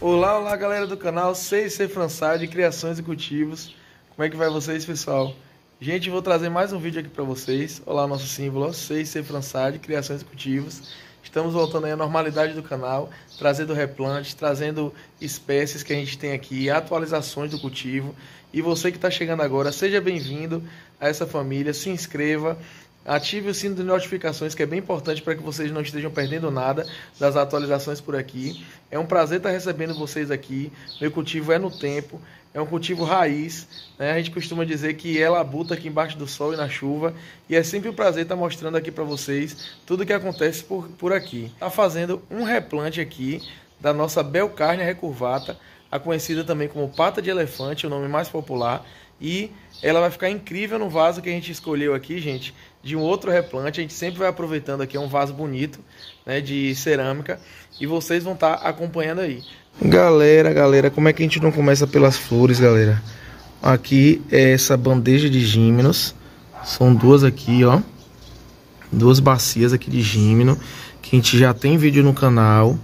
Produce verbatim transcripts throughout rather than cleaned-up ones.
Olá, olá galera do canal C C Fransad, Criações e Cultivos. Como é que vai vocês, pessoal? Gente, vou trazer mais um vídeo aqui para vocês. Olá, nosso símbolo C C Fransad, Criações e Cultivos. Estamos voltando aí à normalidade do canal, trazendo replantes, trazendo espécies que a gente tem aqui, atualizações do cultivo. E você que está chegando agora, seja bem-vindo a essa família, se inscreva. Ative o sino de notificações, que é bem importante para que vocês não estejam perdendo nada das atualizações por aqui. É um prazer estar recebendo vocês aqui. Meu cultivo é no tempo, é um cultivo raiz, né? A gente costuma dizer que é labuta aqui embaixo do sol e na chuva. E é sempre um prazer estar mostrando aqui para vocês tudo o que acontece por, por aqui. Está fazendo um replante aqui da nossa Belcarnia recurvata, a conhecida também como pata de elefante, o nome mais popular. E ela vai ficar incrível no vaso que a gente escolheu aqui, gente, de um outro replante. A gente sempre vai aproveitando aqui, é um vaso bonito, né, de cerâmica, e vocês vão estar acompanhando aí. Galera, galera, como é que a gente não começa pelas flores, galera? Aqui é essa bandeja de gímenos, são duas aqui, ó, duas bacias aqui de gímeno, que a gente já tem vídeo no canal,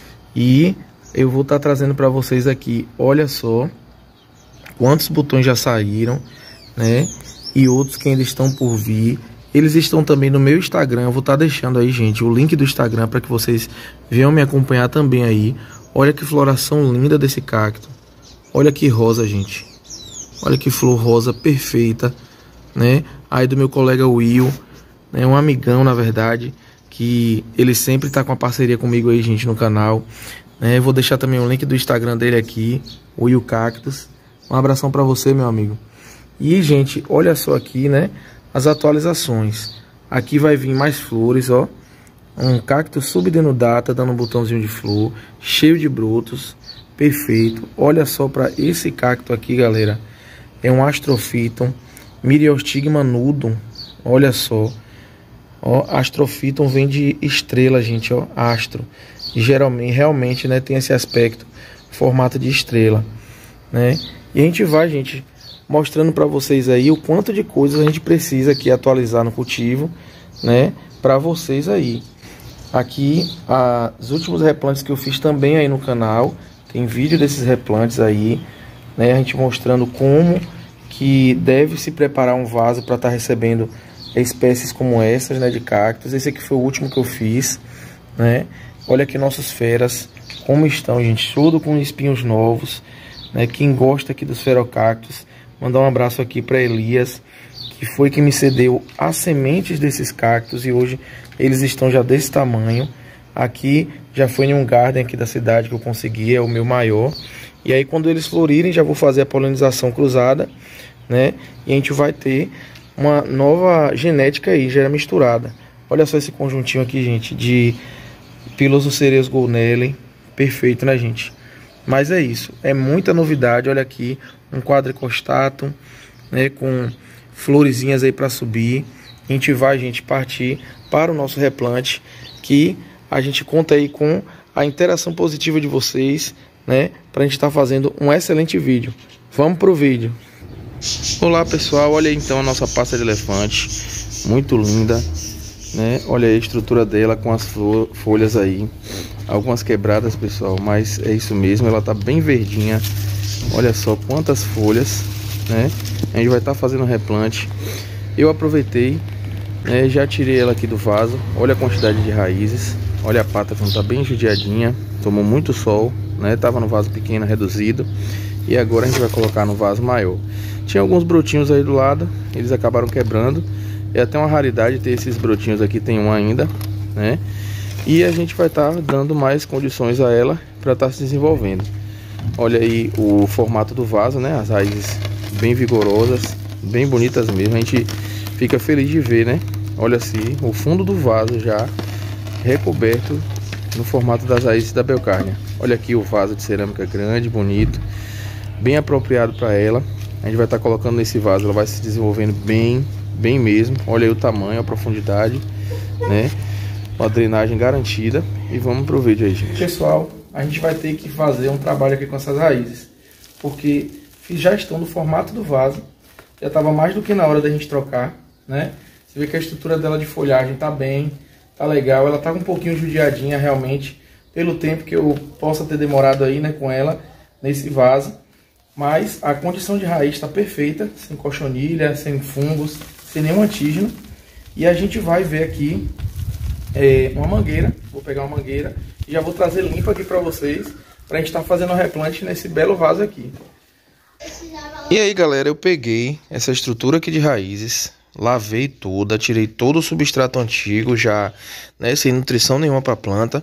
e eu vou estar trazendo para vocês aqui, olha só quantos botões já saíram, né? E outros que ainda estão por vir. Eles estão também no meu Instagram. Eu vou estar deixando aí, gente, o link do Instagram para que vocês venham me acompanhar também aí. Olha que floração linda desse cacto. Olha que rosa, gente. Olha que flor rosa perfeita, né? Aí do meu colega Will, né? Um amigão, na verdade, que ele sempre está com a parceria comigo aí, gente, no canal, né? Eu vou deixar também o link do Instagram dele aqui, Will Cactus. Um abração para você, meu amigo. E, gente, olha só aqui, né, as atualizações. Aqui vai vir mais flores, ó. Um cacto subdenudata, dando um botãozinho de flor, cheio de brotos, perfeito. Olha só para esse cacto aqui, galera. É um Astrophyton, Myriostigma nudum. Olha só. Ó, Astrophyton vem de estrela, gente, ó, astro. E geralmente, realmente, né, tem esse aspecto, formato de estrela, né? E a gente vai, gente, mostrando para vocês aí o quanto de coisas a gente precisa aqui atualizar no cultivo, né, para vocês aí. Aqui, a, os últimos replantes que eu fiz também aí no canal, tem vídeo desses replantes aí, né, a gente mostrando como que deve se preparar um vaso para estar tá recebendo espécies como essas, né, de cactos. Esse aqui foi o último que eu fiz, né. Olha aqui nossos feras, como estão, gente, tudo com espinhos novos. Né, quem gosta aqui dos ferocactos, mandar um abraço aqui para Elias, que foi quem me cedeu as sementes desses cactos, e hoje eles estão já desse tamanho. Aqui já foi em um garden aqui da cidade que eu consegui, é o meu maior. E aí quando eles florirem já vou fazer a polinização cruzada, né? E a gente vai ter uma nova genética aí, já misturada. Olha só esse conjuntinho aqui, gente, de Pilosocereus goldnelli, perfeito, né, gente? Mas é isso, é muita novidade. Olha aqui, um quadricostatum, né, com florezinhas aí para subir. A gente vai, gente, partir para o nosso replante, que a gente conta aí com a interação positiva de vocês, né, para a gente estar tá fazendo um excelente vídeo. Vamos pro vídeo. Olá, pessoal, olha aí então a nossa pasta de elefante, muito linda, né? Olha aí a estrutura dela com as folhas aí, algumas quebradas, pessoal, mas é isso mesmo, ela tá bem verdinha. Olha só quantas folhas, né? A gente vai estar tá fazendo replante. Eu aproveitei, né, já tirei ela aqui do vaso. Olha a quantidade de raízes. Olha a pata como tá bem judiadinha, tomou muito sol, né? Tava no vaso pequeno, reduzido, e agora a gente vai colocar no vaso maior. Tinha alguns brotinhos aí do lado, eles acabaram quebrando. É até uma raridade ter esses brotinhos aqui, tem um ainda, né? E a gente vai estar tá dando mais condições a ela para estar tá se desenvolvendo. Olha aí o formato do vaso, né? As raízes bem vigorosas, bem bonitas mesmo. A gente fica feliz de ver, né? Olha assim, o fundo do vaso já recoberto no formato das raízes da Belcarnia. Olha aqui o vaso de cerâmica grande, bonito, bem apropriado para ela. A gente vai estar tá colocando nesse vaso, ela vai se desenvolvendo bem, bem mesmo. Olha aí o tamanho, a profundidade, né? Uma drenagem garantida. E vamos pro vídeo aí, gente. Pessoal, a gente vai ter que fazer um trabalho aqui com essas raízes, porque já estão no formato do vaso. Já estava mais do que na hora da gente trocar, né? Você vê que a estrutura dela de folhagem tá bem, tá legal. Ela tá um pouquinho judiadinha realmente, pelo tempo que eu possa ter demorado aí, né, com ela nesse vaso. Mas a condição de raiz está perfeita, sem cochonilha, sem fungos, sem nenhum antígeno. E a gente vai ver aqui é, uma mangueira. Vou pegar uma mangueira e já vou trazer limpa aqui para vocês, para a gente estar tá fazendo o replante nesse belo vaso aqui. E aí, galera, eu peguei essa estrutura aqui de raízes, lavei toda, tirei todo o substrato antigo, já, né, sem nutrição nenhuma para a planta,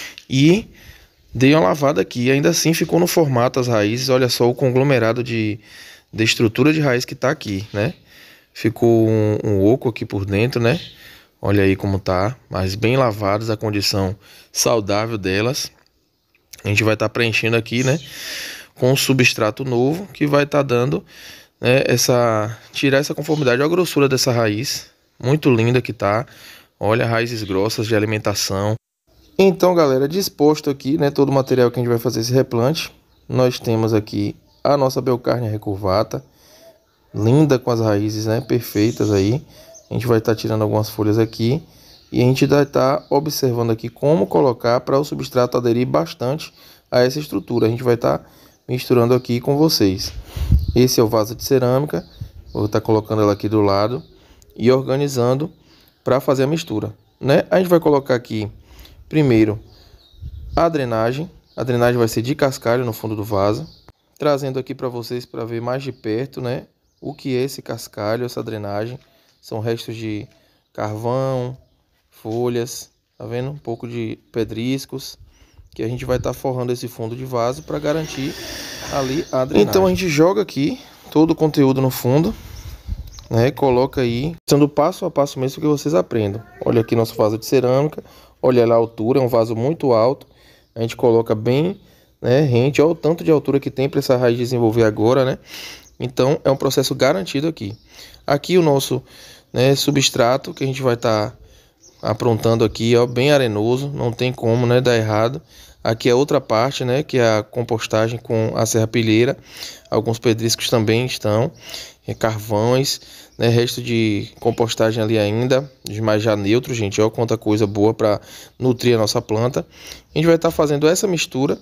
e dei uma lavada aqui. Ainda assim ficou no formato as raízes. Olha só o conglomerado de, de estrutura de raiz que tá aqui, né? Ficou um, um oco aqui por dentro, né? Olha aí como tá, mas bem lavadas, a condição saudável delas. A gente vai estar tá preenchendo aqui, né, com um substrato novo que vai estar tá dando, né, essa, tirar essa conformidade. Olha a grossura dessa raiz, muito linda que tá. Olha, raízes grossas de alimentação. Então, galera, disposto aqui, né, todo o material que a gente vai fazer esse replante. Nós temos aqui a nossa Belcarnia recurvata, linda, com as raízes, né, perfeitas aí. A gente vai estar tá tirando algumas folhas aqui e a gente vai estar tá observando aqui como colocar para o substrato aderir bastante a essa estrutura. A gente vai estar tá misturando aqui com vocês. Esse é o vaso de cerâmica, vou estar tá colocando ela aqui do lado e organizando para fazer a mistura, né? A gente vai colocar aqui primeiro a drenagem. A drenagem vai ser de cascalho no fundo do vaso, trazendo aqui para vocês para ver mais de perto, né, o que é esse cascalho, essa drenagem. São restos de carvão, folhas, tá vendo? Um pouco de pedriscos, que a gente vai estar tá forrando esse fundo de vaso para garantir ali a drenagem. Então a gente joga aqui todo o conteúdo no fundo, né? Coloca aí, sendo passo a passo mesmo que vocês aprendam. Olha aqui nosso vaso de cerâmica, olha lá a altura, é um vaso muito alto. A gente coloca bem, né, rente, olha o tanto de altura que tem para essa raiz desenvolver agora, né? Então é um processo garantido aqui. Aqui o nosso, né, substrato que a gente vai estar tá aprontando aqui, ó, bem arenoso, não tem como, né, dar errado. Aqui é outra parte, né, que é a compostagem com a serrapilheira. Alguns pedriscos também estão, é, carvões, né, resto de compostagem ali ainda, mas já neutro, gente. Olha quanta coisa boa para nutrir a nossa planta. A gente vai estar tá fazendo essa mistura.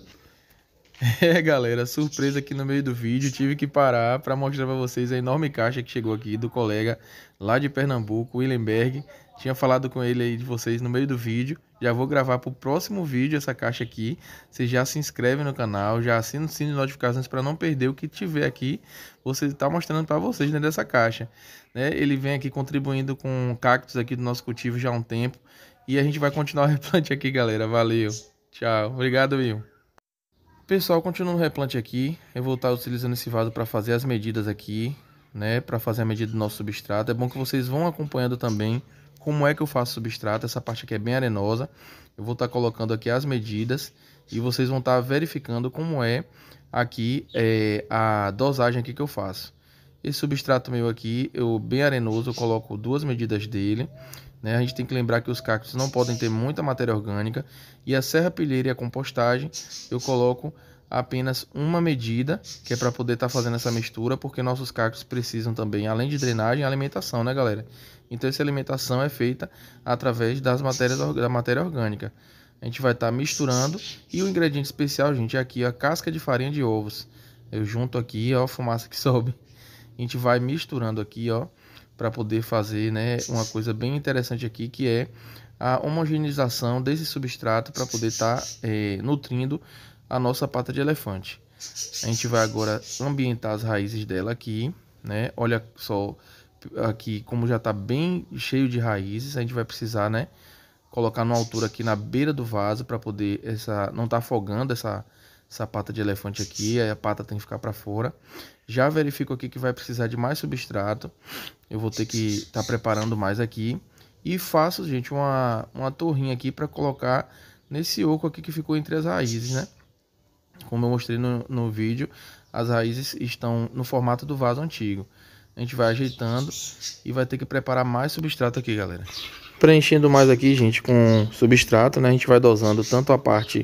É, galera, surpresa aqui no meio do vídeo, tive que parar para mostrar para vocês a enorme caixa que chegou aqui do colega lá de Pernambuco, Willenberg. Tinha falado com ele aí de vocês no meio do vídeo. Já vou gravar para o próximo vídeo essa caixa aqui. Você já se inscreve no canal, já assina o sino de notificações para não perder o que tiver aqui. Você está mostrando para vocês dentro dessa caixa, né? Ele vem aqui contribuindo com cactos aqui do nosso cultivo já há um tempo. E a gente vai continuar o replante aqui, galera. Valeu, tchau, obrigado, Will. Pessoal, continuando o replante aqui, eu vou estar utilizando esse vaso para fazer as medidas aqui, né, para fazer a medida do nosso substrato. É bom que vocês vão acompanhando também como é que eu faço o substrato. Essa parte aqui é bem arenosa. Eu vou estar colocando aqui as medidas e vocês vão estar verificando como é aqui é, a dosagem aqui que eu faço. Esse substrato meu aqui, eu bem arenoso, eu coloco duas medidas dele. A gente tem que lembrar que os cactos não podem ter muita matéria orgânica. E a serrapilheira e a compostagem, eu coloco apenas uma medida, que é para poder estar tá fazendo essa mistura, porque nossos cactos precisam também, além de drenagem, alimentação, né, galera? Então essa alimentação é feita através das matérias, da matéria orgânica. A gente vai estar tá misturando. E o ingrediente especial, gente, é aqui a casca de farinha de ovos. Eu junto aqui, ó, a fumaça que sobe. A gente vai misturando aqui, ó, para poder fazer, né, uma coisa bem interessante aqui, que é a homogeneização desse substrato para poder estar tá, é, nutrindo a nossa pata de elefante. A gente vai agora ambientar as raízes dela aqui, né? Olha só aqui como já está bem cheio de raízes. A gente vai precisar, né, colocar numa altura aqui na beira do vaso para poder essa não tá afogando essa essa pata de elefante aqui. Aí a pata tem que ficar para fora. Já verifico aqui que vai precisar de mais substrato. Eu vou ter que estar tá preparando mais aqui. E faço, gente, uma, uma torrinha aqui para colocar nesse oco aqui que ficou entre as raízes, né? Como eu mostrei no, no vídeo, as raízes estão no formato do vaso antigo. A gente vai ajeitando e vai ter que preparar mais substrato aqui, galera. Preenchendo mais aqui, gente, com substrato, né? A gente vai dosando tanto a parte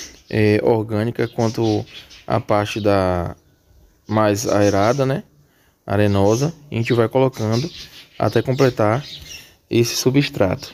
é, orgânica quanto a parte da mais aerada, né, arenosa. A gente vai colocando até completar esse substrato.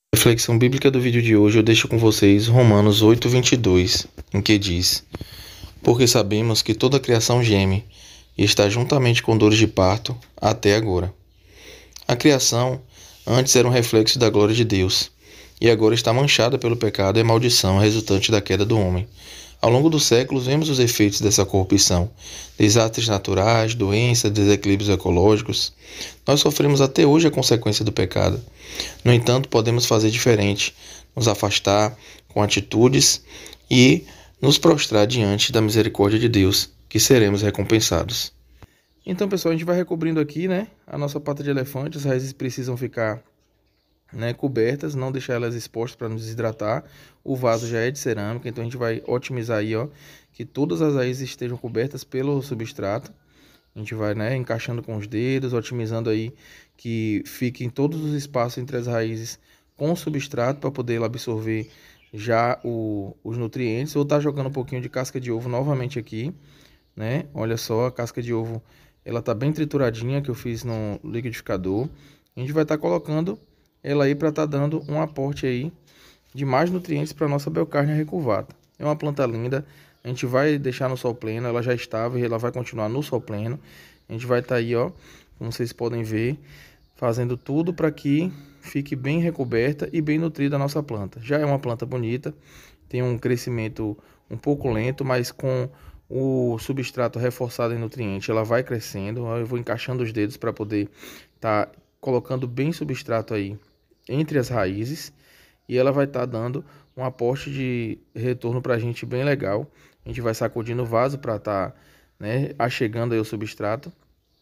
Reflexão bíblica do vídeo de hoje eu deixo com vocês Romanos oito, vinte e dois, em que diz: porque sabemos que toda a criação geme e está juntamente com dores de parto até agora. A criação antes era um reflexo da glória de Deus e agora está manchada pelo pecado e a maldição resultante da queda do homem. Ao longo dos séculos vemos os efeitos dessa corrupção, desastres naturais, doenças, desequilíbrios ecológicos. Nós sofremos até hoje a consequência do pecado. No entanto, podemos fazer diferente, nos afastar com atitudes e nos prostrar diante da misericórdia de Deus, que seremos recompensados. Então, pessoal, a gente vai recobrindo aqui, né, a nossa pata de elefante. As raízes precisam ficar, né, cobertas, não deixar elas expostas para nos desidratar. O vaso já é de cerâmica, então a gente vai otimizar aí, ó, que todas as raízes estejam cobertas pelo substrato. A gente vai, né, encaixando com os dedos, otimizando aí que fiquem todos os espaços entre as raízes com o substrato para poder absorver já o, os nutrientes. Eu vou estar jogando um pouquinho de casca de ovo novamente aqui, né? Olha só, a casca de ovo, ela tá bem trituradinha, que eu fiz no liquidificador. A gente vai estar colocando ela aí para estar dando um aporte aí de mais nutrientes para nossa Bellcarnia recurvata. É uma planta linda, a gente vai deixar no sol pleno, ela já estava e ela vai continuar no sol pleno. A gente vai estar aí, ó, como vocês podem ver, fazendo tudo para que fique bem recoberta e bem nutrida a nossa planta. Já é uma planta bonita, tem um crescimento um pouco lento, mas com o substrato reforçado em nutriente, ela vai crescendo. Eu vou encaixando os dedos para poder estar tá colocando bem substrato aí entre as raízes, e ela vai estar tá dando um aporte de retorno para a gente bem legal. A gente vai sacudindo o vaso para estar, tá, né, achegando aí o substrato,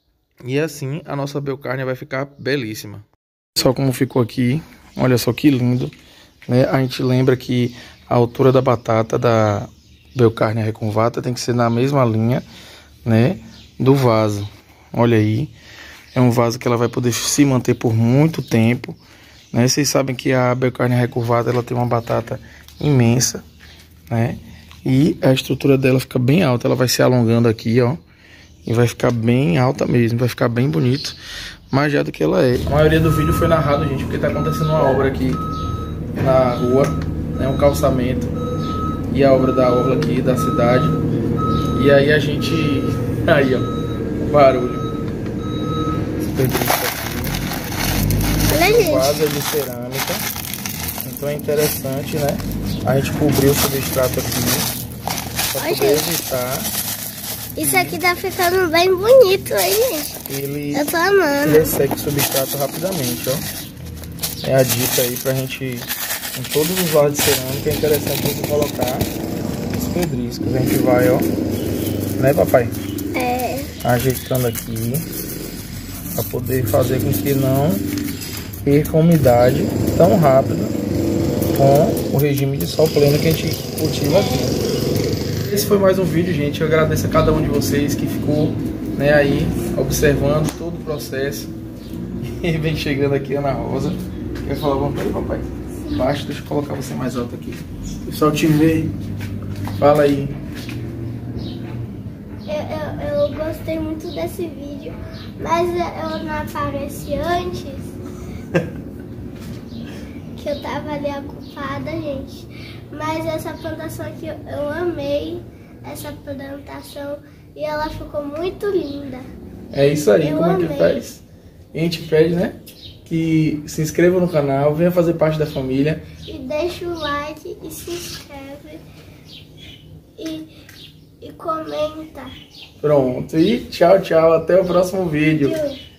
e assim a nossa Bellcarnia vai ficar belíssima. Só como ficou aqui, olha só que lindo, né? A gente lembra que a altura da batata da Bellcarnia recurvata tem que ser na mesma linha, né, do vaso. Olha aí, é um vaso que ela vai poder se manter por muito tempo, né? Vocês sabem que a Bellcarnia recurvata, ela tem uma batata imensa, né? E a estrutura dela fica bem alta, ela vai se alongando aqui, ó, e vai ficar bem alta mesmo, vai ficar bem bonito, mais já do que ela é. A maioria do vídeo foi narrado, gente, porque tá acontecendo uma obra aqui na rua, né, um calçamento, e a obra da orla aqui da cidade. E aí a gente, aí ó, o barulho. Vaso de cerâmica, então é interessante, né, a gente cobrir o substrato aqui para poder evitar. Isso aqui tá ficando bem bonito aí, gente. Ele eu tô amando. Resseca o substrato rapidamente, ó. É a dica aí pra gente, em todos os vasos de cerâmica, é interessante você colocar os pedriscos. A gente vai, ó, né, papai? É. Ajeitando aqui para poder fazer com que não perca a umidade tão rápido com o regime de sol pleno que a gente cultiva aqui. Esse foi mais um vídeo, gente. Eu agradeço a cada um de vocês que ficou, né, aí observando todo o processo. E vem chegando aqui Ana Rosa. Quer falar alguma coisa, papai? Baixo, deixa eu colocar você mais alto aqui. O pessoal te vê. Fala aí. Eu, eu, eu gostei muito desse vídeo, mas eu não apareci antes. Que eu tava ali ocupada, gente. Mas essa plantação aqui, eu amei essa plantação e ela ficou muito linda. É isso aí, eu como amei. é que faz? A gente pede, né, que se inscreva no canal, venha fazer parte da família. E deixa o like e se inscreve e, e comenta. Pronto, e tchau, tchau, até o próximo vídeo. Tchau.